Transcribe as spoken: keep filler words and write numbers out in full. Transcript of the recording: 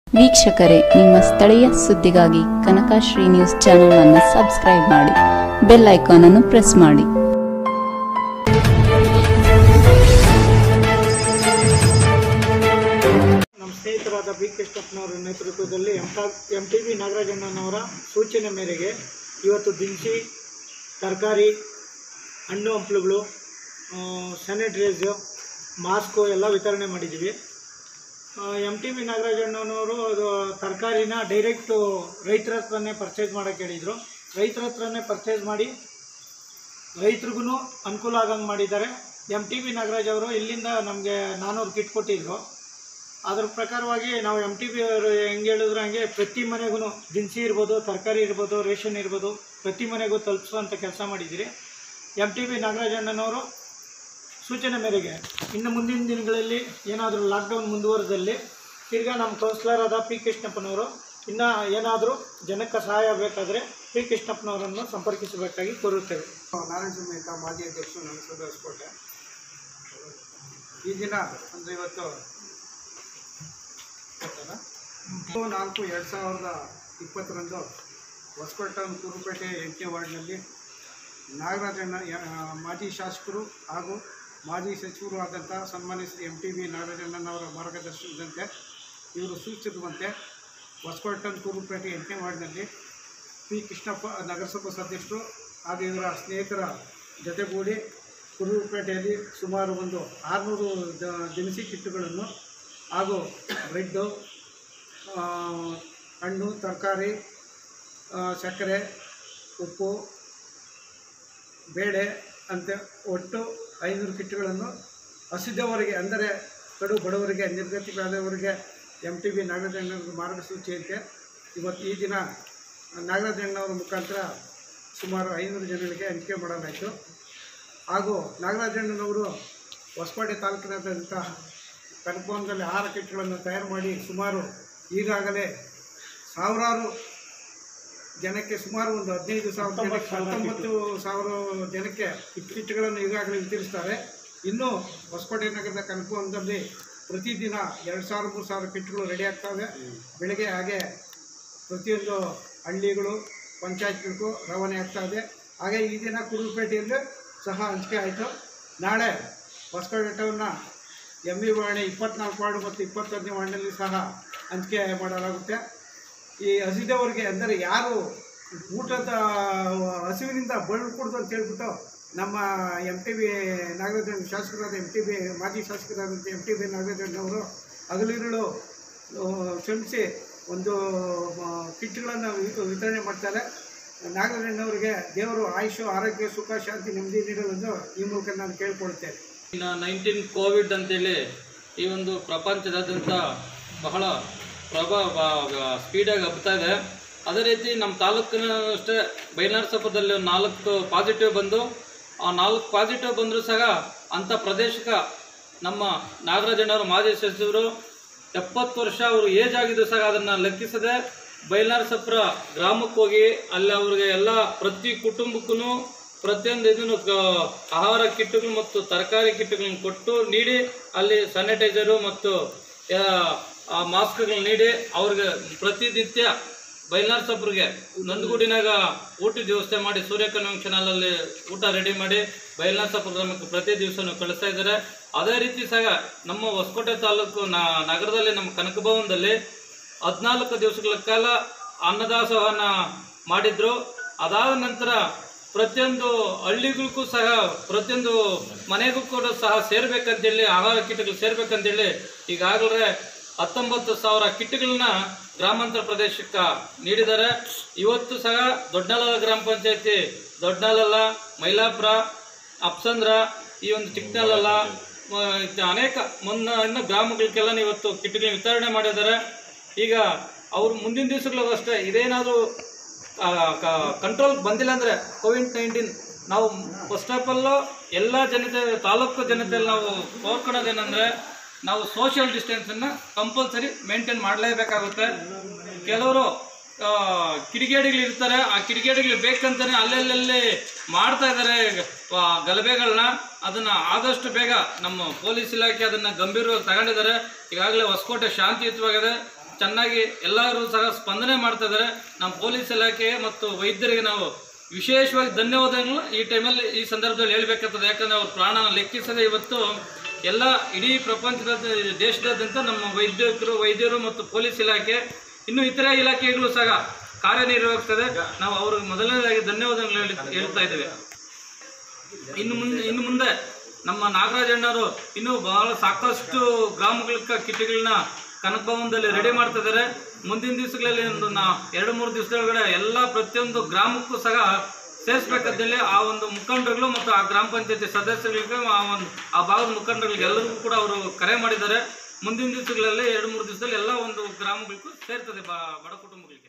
ವೀಕ್ಷಕರೇ, ನಿಮ್ಮ ಸ್ಥಳೀಯ ಸುದ್ದಿಗಾಗಿ ಕನಕಶ್ರೀ ನ್ಯೂಸ್ ಚಾನೆಲ್ ಅನ್ನು ಸಬ್ಸ್ಕ್ರೈಬ್ ಮಾಡಿ, ಬೆಲ್ ಐಕಾನ್ ಅನ್ನು ಪ್ರೆಸ್ ಮಾಡಿ. ನಮ್ಮ ಸ್ನೇಹಿತರಾದ ಬಿ ಕೃಷ್ಣಪ್ಪನವರ ನೇತೃತ್ವದಲ್ಲಿ ಎಂ ಟಿ ಬಿ ನಾಗರಾಜಣ್ಣನವರ ಸೂಚನೆ ಮೇರೆಗೆ ಇವತ್ತು ದಿನಸಿ, ತರಕಾರಿ, ಹಣ್ಣು ಹಂಪಲುಗಳು, ಸ್ಯಾನಿಟೈಸರ್, ಮಾಸ್ಕು ಎಲ್ಲ ವಿತರಣೆ ಮಾಡಿದ್ದೀವಿ. ಎಂ ಟಿ ಬಿ ನಾಗರಾಜಣ್ಣನವರು ಅದು ತರಕಾರಿನ ಡೈರೆಕ್ಟು ರೈತರ ಹತ್ರನೇ ಪರ್ಚೇಸ್ ಮಾಡೋಕ್ಕೆ ಹೇಳಿದರು. ರೈತರ ಹತ್ರನೇ ಪರ್ಚೇಸ್ ಮಾಡಿ ರೈತರಿಗೂ ಅನುಕೂಲ ಆಗಂಗೆ ಮಾಡಿದ್ದಾರೆ. ಎಂ ಟಿ ಬಿ ನಾಗರಾಜ್ ಅವರು ಇಲ್ಲಿಂದ ನಮಗೆ ನಾನ್ನೂರು ಕಿಟ್ ಕೊಟ್ಟಿದ್ದರು. ಅದ್ರ ಪ್ರಕಾರವಾಗಿ ನಾವು ಎಂ ಟಿ ಬಿ ಅವರು ಹೆಂಗೆ ಹೇಳಿದ್ರು ಹಂಗೆ ಪ್ರತಿ ಮನೆಗೂ ದಿನಸಿ ಇರ್ಬೋದು, ತರಕಾರಿ ಇರ್ಬೋದು, ರೇಷನ್ ಇರ್ಬೋದು, ಪ್ರತಿ ಮನೆಗೂ ತಲುಪಿಸುವಂಥ ಕೆಲಸ ಮಾಡಿದ್ದೀರಿ. ಎಂ ಟಿ ಬಿ ನಾಗರಾಜಣ್ಣನವರು ಸೂಚನೆ ಮೇರೆಗೆ ಇನ್ನು ಮುಂದಿನ ದಿನಗಳಲ್ಲಿ ಏನಾದರೂ ಲಾಕ್ಡೌನ್ ಮುಂದುವರೆದಲ್ಲಿ ತಿರ್ಗಾ ನಮ್ಮ ಕೌನ್ಸಿಲರ್ ಆದ ಪಿ ಕೃಷ್ಣಪ್ಪನವರು ಇನ್ನು ಏನಾದರೂ ಜನಕ್ಕೆ ಸಹಾಯ ಬೇಕಾದರೆ ಪಿ ಕೃಷ್ಣಪ್ಪನವರನ್ನು ಸಂಪರ್ಕಿಸಬೇಕಾಗಿ ಕೋರುತ್ತೇವೆ. ನಾರಾಯಣ ಸ್ವಾಮಿ ಮಾಜಿ ಅಧ್ಯಕ್ಷರು ನನ್ನ ಹೆಸರು ಹೊಸಕೋಟೆ. ಈ ದಿನ ಅಂದರೆ ಇವತ್ತು ನಾಲ್ಕು ಎರಡು ಸಾವಿರದ ಇಪ್ಪತ್ತರಂದು ಹೊಸಕೋಟೆ ಟೌನ್ ಕುರುಪೇಟೆ ಎಂಟನೇ ವಾರ್ಡ್ನಲ್ಲಿ ನಾಗರಾಜಣ್ಣ ಮಾಜಿ ಶಾಸಕರು ಹಾಗೂ ಮಾಜಿ ಸಚಿವರು ಆದಂಥ ಸನ್ಮಾನ್ಯ ಶ್ರೀ ಎಂ ಟಿ ಬಿ ನಾಗರಾಜಣ್ಣನವರ ಮಾರ್ಗದರ್ಶನದಂತೆ ಇವರು ಸೂಚಿಸಿರುವಂತೆ ಹೊಸಕೋಟೆ ಟೌನ್ ಕುರುಪೇಟೆ ಎಂಟನೇ ವಾರ್ಡ್ನಲ್ಲಿ ಪಿ ಕೃಷ್ಣಪ್ಪ ನಗರಸಭಾ ಸದಸ್ಯರು ಹಾಗೂ ಇವರ ಸ್ನೇಹಿತರ ಜೊತೆಗೂಡಿ ಕುರುಪೇಟೆಯಲ್ಲಿ ಸುಮಾರು ಒಂದು ಆರುನೂರು ದಿನಸಿ ಕಿಟ್ಟುಗಳನ್ನು ಹಾಗೂ ಬ್ರೆಡ್ಡು, ಹಣ್ಣು, ತರಕಾರಿ, ಸಕ್ಕರೆ, ಉಪ್ಪು, ಬೇಳೆ ಅಂತ ಒಟ್ಟು ಐನೂರು ಕಿಟ್ಗಳನ್ನು ಹಸಿದವರಿಗೆ, ಅಂದರೆ ಕಡು ಬಡವರಿಗೆ, ನಿರ್ಗತಿಕರಾದವರಿಗೆ ಎಂ ಟಿ ಬಿ ನಾಗರಾಜಣ್ಣವ್ರ ಮಾರ್ಗಸೂಚಿಯಂತೆ ಇವತ್ತು ಈ ದಿನ ನಾಗರಾಜಣ್ಣವರ ಮುಖಾಂತರ ಸುಮಾರು ಐನೂರು ಜನರಿಗೆ ಹಂಚಿಕೆ ಮಾಡಲಾಯಿತು. ಹಾಗೂ ನಾಗರಾಜಣ್ಣನವರು ಹೊಸಕೋಟೆ ತಾಲೂಕಿನಾದ್ಯಂತ ಕನಕಭವನದಲ್ಲಿ ಆಹಾರ ಕಿಟ್ಗಳನ್ನು ತಯಾರು ಮಾಡಿ ಸುಮಾರು ಈಗಾಗಲೇ ಸಾವಿರಾರು ಜನಕ್ಕೆ ಸುಮಾರು ಒಂದು ಹದಿನೈದು ಸಾವಿರ ಜನಕ್ಕೆ ಹತ್ತೊಂಬತ್ತು ಸಾವಿರ ಜನಕ್ಕೆ ಕಿಟ್ಗಳನ್ನು ಈಗಾಗಲೇ ವಿತರಿಸ್ತಾರೆ. ಇನ್ನೂ ಹೊಸಕೋಟೆ ನಗರದ ಕನಕಭವನದಲ್ಲಿ ಪ್ರತಿದಿನ ಎರಡು ಸಾವಿರ ಮೂರು ಸಾವಿರ ಕಿಟ್ಗಳು ರೆಡಿ ಆಗ್ತವೆ ಬೆಳಗ್ಗೆ. ಹಾಗೆ ಪ್ರತಿಯೊಂದು ಹಳ್ಳಿಗಳು, ಪಂಚಾಯತ್ಗಳಿಗೂ ರವಾನೆ ಆಗ್ತಾಯಿದೆ. ಹಾಗೆ ಈ ದಿನ ಕುರುಪೇಟೆಯಲ್ಲೂ ಸಹ ಹಂಚಿಕೆ ಆಯಿತು. ನಾಳೆ ಹೊಸಕೋಟೆ ಟೌನ್ನ ಎಮ್ ಇ ವಾರ್ಡ್ ಇಪ್ಪತ್ನಾಲ್ಕು ವಾರ್ಡ್ ಮತ್ತು ಇಪ್ಪತ್ತೊಂದನೇ ವಾರ್ಡ್ನಲ್ಲಿ ಸಹ ಹಂಚಿಕೆ ಮಾಡಲಾಗುತ್ತೆ. ಈ ಹಸಿದವರಿಗೆ, ಅಂದರೆ ಯಾರು ಊಟದ ಹಸಿವಿನಿಂದ ಬಳಲ್ಕೊಡ್ದು ಅಂತ ಹೇಳ್ಬಿಟ್ಟು ನಮ್ಮ ಎಂ ಟಿ ಬಿ ನಾಗರಾಜಣ್ಣ ಶಾಸಕರಾದ ಎಂ ಟಿ ಬಿ ಮಾಜಿ ಶಾಸಕರಾದಂಥ ಎಂ ಟಿ ಬಿ ನಾಗರಾಜಣ್ಣವರು ಹಗಲಿರುಳು ಶ್ರಮಿಸಿ ಒಂದು ಕಿಟ್ಗಳನ್ನು ವಿತರಣೆ ಮಾಡ್ತಾರೆ. ನಾಗರಾಜಣ್ಣವರಿಗೆ ದೇವರು ಆಯುಷು, ಆರೋಗ್ಯ, ಸುಖ, ಶಾಂತಿ, ನೆಮ್ಮದಿ ನೀಡಲೆಂದು ಈ ಮೂಲಕ ನಾನು ಕೇಳ್ಕೊಳ್ತೇನೆ. ಇನ್ನು ನೈನ್ಟೀನ್ ಕೋವಿಡ್ ಅಂತೇಳಿ ಈ ಒಂದು ಪ್ರಪಂಚದಾದ್ಯಂತ ಬಹಳ ಪ್ರಭಾವ ಸ್ಪೀಡಾಗಿ ಹಬ್ತಾ ಇದೆ. ಅದೇ ರೀತಿ ನಮ್ಮ ತಾಲೂಕಿನ ಅಷ್ಟೇ ಬೈಲಾರಸಪ್ಪದಲ್ಲಿ ಒಂದು ನಾಲ್ಕು ಪಾಸಿಟಿವ್ ಬಂದು, ಆ ನಾಲ್ಕು ಪಾಸಿಟಿವ್ ಬಂದರೂ ಸಹ ಅಂಥ ಪ್ರದೇಶಕ್ಕೆ ನಮ್ಮ ನಾಗರಾಜಣ್ಣವರು ಮಾಜಿ ಸಚಿವರು ಎಪ್ಪತ್ತು ವರ್ಷ ಅವರು ಏಜ್ ಆಗಿದ್ದು ಸಹ ಅದನ್ನು ಲೆಕ್ಕಿಸದೆ ಬೈಲಾರಸಪ್ಪರ ಗ್ರಾಮಕ್ಕೆ ಹೋಗಿ ಅಲ್ಲಿ ಅವ್ರಿಗೆ ಎಲ್ಲ ಪ್ರತಿ ಕುಟುಂಬಕ್ಕೂ ಪ್ರತಿಯೊಂದು ಇದನ್ನು ಆಹಾರ ಕಿಟ್ಗಳು ಮತ್ತು ತರಕಾರಿ ಕಿಟ್ಗಳನ್ನು ಕೊಟ್ಟು ನೀಡಿ ಅಲ್ಲಿ ಸ್ಯಾನಿಟೈಸರು ಮತ್ತು ಮಾಸ್ಕ್ಗಳನ್ನ ನೀಡಿ ಅವ್ರಿಗೆ ಪ್ರತಿನಿತ್ಯ ಬೈಲಾರಸಪ್ಪರಿಗೆ ನಂದಗೂಡಿನಾಗ ಊಟದ ವ್ಯವಸ್ಥೆ ಮಾಡಿ ಸೂರ್ಯಕನ್ಯ ಚಾನಲಲ್ಲಿ ಊಟ ರೆಡಿ ಮಾಡಿ ಬೈಲಾರಸಪ್ಪ ಗ್ರಾಮಕ್ಕೆ ಪ್ರತಿ ದಿವಸನೂ ಕಳಿಸ್ತಾ ಇದ್ದಾರೆ. ಅದೇ ರೀತಿ ಸಹ ನಮ್ಮ ಹೊಸಕೋಟೆ ತಾಲೂಕು ನಗರದಲ್ಲಿ ನಮ್ಮ ಕನಕಭವನದಲ್ಲಿ ಹದಿನಾಲ್ಕು ದಿವಸಗಳ ಕಾಲ ಅನ್ನದಾಸೋಹನ ಮಾಡಿದ್ರು. ಅದಾದ ನಂತರ ಪ್ರತಿಯೊಂದು ಹಳ್ಳಿಗಳಿಗೂ ಸಹ ಪ್ರತಿಯೊಂದು ಮನೆಗೂ ಕೂಡ ಸಹ ಸೇರ್ಬೇಕಂತೇಳಿ, ಆಹಾರ ಕಿಟ್ಗಳು ಸೇರ್ಬೇಕಂತೇಳಿ ಈಗಾಗಲೇ ಹತ್ತೊಂಬತ್ತು ಸಾವಿರ ಕಿಟ್ಗಳನ್ನ ಗ್ರಾಮಾಂತರ ಪ್ರದೇಶಕ್ಕೆ ನೀಡಿದ್ದಾರೆ. ಇವತ್ತು ಸಹ ದೊಡ್ಡನಾಳ ಗ್ರಾಮ ಪಂಚಾಯತಿ, ದೊಡ್ಡನಾಳಲ್ಲ, ಮೈಲಾಪುರ, ಅಪ್ಸಂದ್ರ, ಈ ಒಂದು ಚಿಕ್ಕನಾಳಲ್ಲ, ಅನೇಕ ಮುನ್ನ ಇನ್ನು ಗ್ರಾಮಗಳಿಗೆಲ್ಲ ಇವತ್ತು ಕಿಟ್ಗಳನ್ನ ವಿತರಣೆ ಮಾಡಿದ್ದಾರೆ. ಈಗ ಅವರು ಮುಂದಿನ ದಿವಸಗಳಿಗೂ ಅಷ್ಟೇ ಇದೇನಾದರೂ ಕಂಟ್ರೋಲ್ ಬಂದಿಲ್ಲ ಅಂದರೆ ಕೋವಿಡ್ ನೈನ್ಟೀನ್ ನಾವು ಫಸ್ಟ್ ಆಫ್ ಆಲ್ ಎಲ್ಲ ಜನತೆ, ತಾಲೂಕು ಜನತೆಯಲ್ಲಿ ನಾವು ಕೋರ್ಕೊಳ್ಳೋದೇನೆಂದರೆ ನಾವು ಸೋಷಿಯಲ್ ಡಿಸ್ಟೆನ್ಸನ್ನು ಕಂಪಲ್ಸರಿ ಮೇಂಟೈನ್ ಮಾಡಲೇಬೇಕಾಗುತ್ತೆ. ಕೆಲವರು ಕಿಡಿಗೇಡಿಗಳಿರ್ತಾರೆ, ಆ ಕಿಡಿಗೇಡಿಗಳು ಬೇಕಂತಾನೆ ಅಲ್ಲೆಲ್ಲಲ್ಲಿ ಮಾಡ್ತಾ ಇದ್ದಾರೆ ಗಲಭೆಗಳನ್ನ. ಅದನ್ನು ಆದಷ್ಟು ಬೇಗ ನಮ್ಮ ಪೊಲೀಸ್ ಇಲಾಖೆ ಅದನ್ನು ಗಂಭೀರವಾಗಿ ತಗೊಂಡಿದ್ದಾರೆ. ಈಗಾಗಲೇ ಹೊಸಕೋಟೆ ಶಾಂತಿಯುತವಾಗಿದೆ. ಚೆನ್ನಾಗಿ ಎಲ್ಲರೂ ಸಹ ಸ್ಪಂದನೆ ಮಾಡ್ತಾ ಇದ್ದಾರೆ. ನಮ್ಮ ಪೊಲೀಸ್ ಇಲಾಖೆಗೆ ಮತ್ತು ವೈದ್ಯರಿಗೆ ನಾವು ವಿಶೇಷವಾಗಿ ಧನ್ಯವಾದಗಳು ಈ ಟೈಮಲ್ಲಿ ಈ ಸಂದರ್ಭದಲ್ಲಿ ಹೇಳ್ಬೇಕಾಗ್ತದೆ. ಯಾಕಂದರೆ ಅವ್ರ ಪ್ರಾಣನ ಲೆಕ್ಕಿಸದೆ ಇವತ್ತು ಎಲ್ಲ ಇಡೀ ಪ್ರಪಂಚದ ದೇಶದಾದ್ಯಂತ ನಮ್ಮ ವೈದ್ಯಕರು ವೈದ್ಯರು ಮತ್ತು ಪೊಲೀಸ್ ಇಲಾಖೆ ಇನ್ನು ಇತರೆ ಇಲಾಖೆಗಳು ಸಹ ಕಾರ್ಯನಿರ್ವಹಿಸ್ತದೆ. ನಾವು ಅವ್ರಿಗೆ ಮೊದಲನೇದಾಗಿ ಧನ್ಯವಾದಗಳು ಹೇಳಿ ಹೇಳ್ತಾ ಇದ್ದೇವೆ. ಇನ್ನು ಮುಂದೆ ಇನ್ನು ಮುಂದೆ ನಮ್ಮ ನಾಗರಾಜಣ್ಣವರು ಇನ್ನೂ ಬಹಳ ಸಾಕಷ್ಟು ಗ್ರಾಮಗಳ ಕಿಟ್ಗಳನ್ನ ಕನಕ ಭವನದಲ್ಲಿ ರೆಡಿ ಮಾಡ್ತಾ ಇದ್ದಾರೆ. ಮುಂದಿನ ದಿವಸಗಳಲ್ಲಿ ಒಂದು ನಾ ಎರಡು ಮೂರು ದಿವಸದೊಳಗಡೆ ಎಲ್ಲ ಪ್ರತಿಯೊಂದು ಗ್ರಾಮಕ್ಕೂ ಸಹ ಸೇರಿಸಬೇಕಾದಲ್ಲಿ ಆ ಒಂದು ಮುಖಂಡರುಗಳು ಮತ್ತು ಆ ಗ್ರಾಮ ಪಂಚಾಯತಿ ಸದಸ್ಯರಿಗೆ ಆ ಒಂದು ಆ ಭಾಗದ ಮುಖಂಡರುಗಳಿಗೆ ಎಲ್ಲರಿಗೂ ಕೂಡ ಅವರು ಕರೆ ಮಾಡಿದ್ದಾರೆ. ಮುಂದಿನ ದಿವಸಗಳಲ್ಲಿ ಎರಡು ಮೂರು ದಿವಸದಲ್ಲಿ ಎಲ್ಲ ಒಂದು ಗ್ರಾಮಗಳಿಗೂ ಸೇರ್ತದೆ ಬಡ ಕುಟುಂಬಗಳಿಗೆ.